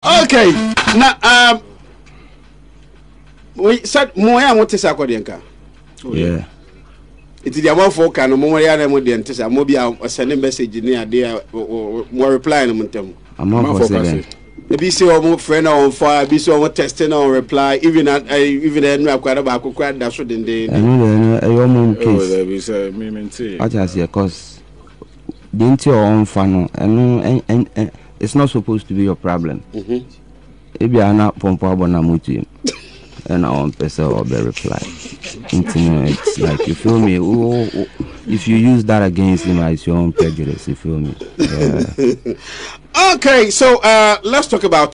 Okay. Now we said more I want to say akodienka. Yeah. It is the amount for can more ya na mo de ntesa mo bia send message ni ade mo reply no montem. Amount for 7. Ebi say o friend on fire, ebi say o testing on reply even enu akwara ba akokwa da so dende. Enu eyo mo case. Oh, be say me maintain. I just say cause didn't on fan and it's not supposed to be your problem. If you are not pompo abona mutu and I want person or be reply. It's like you feel me. If you use that against him, it's your own prejudice. You feel me? Yeah. Okay, so let's talk about